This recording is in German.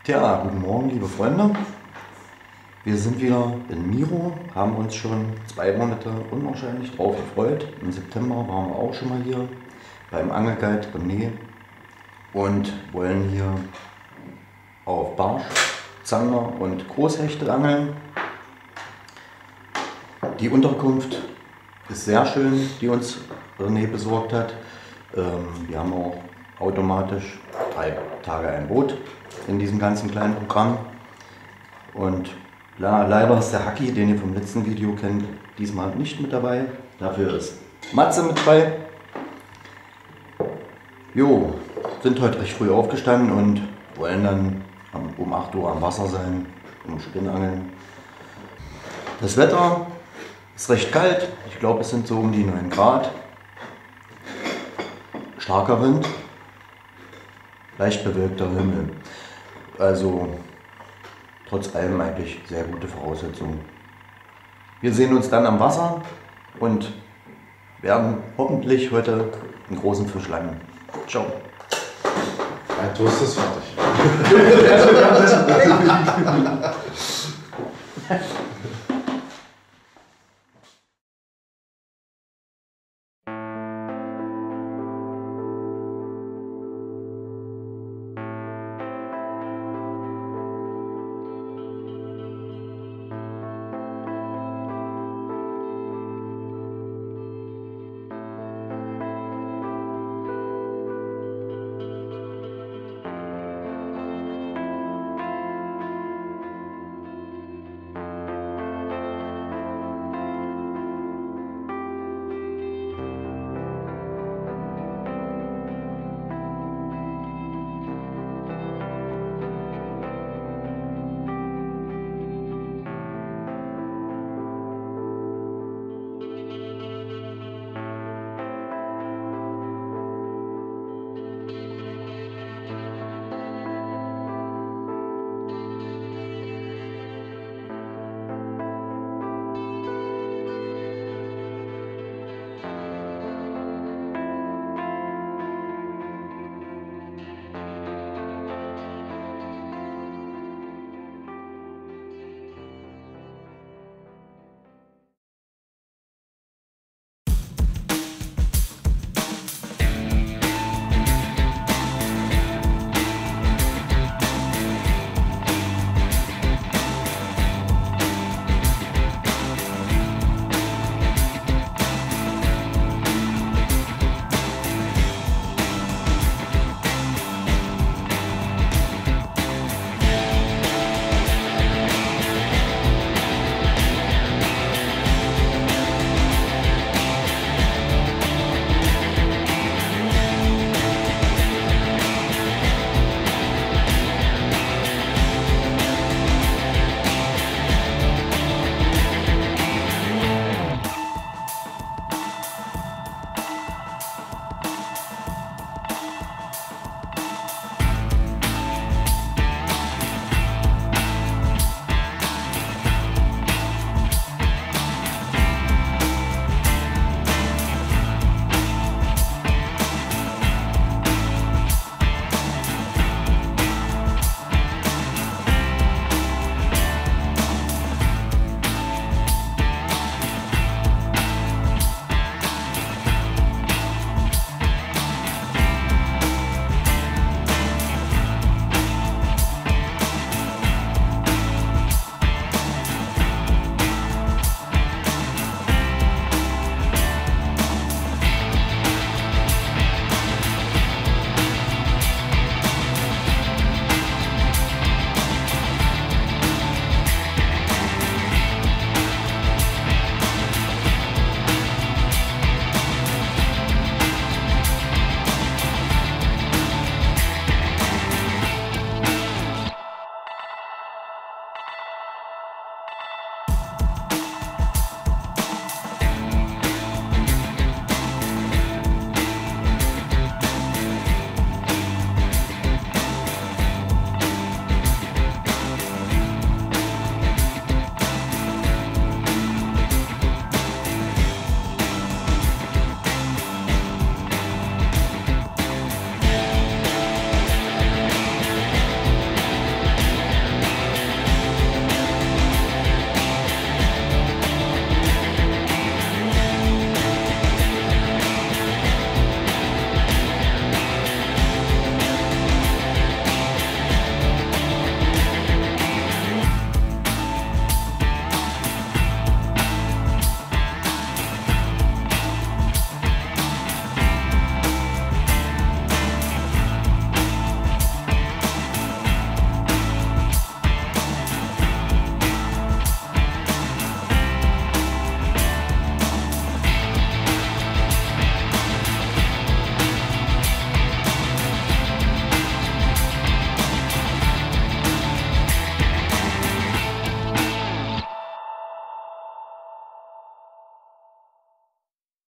Tja, guten Morgen, liebe Freunde. Wir sind wieder in Miro, haben uns schon 2 Monate unwahrscheinlich drauf gefreut. Im September waren wir auch schon mal hier beim Angelguide René und wollen hier auf Barsch, Zander und Großhechte angeln. Die Unterkunft ist sehr schön, die uns René besorgt hat. Wir haben auch automatisch 3 Tage ein Boot in diesem ganzen kleinen Programm. Und leider ist der Haki, den ihr vom letzten Video kennt, diesmal nicht mit dabei. Dafür ist Matze mit dabei. Jo, sind heute recht früh aufgestanden und wollen dann um 8 Uhr am Wasser sein, um Spinnangeln. Das Wetter ist recht kalt, ich glaube es sind so um die 9 Grad. Starker Wind, leicht bewölkter Himmel. Also trotz allem eigentlich sehr gute Voraussetzungen. Wir sehen uns dann am Wasser und werden hoffentlich heute einen großen Fisch langen. Ciao. Ein Toast ist fertig.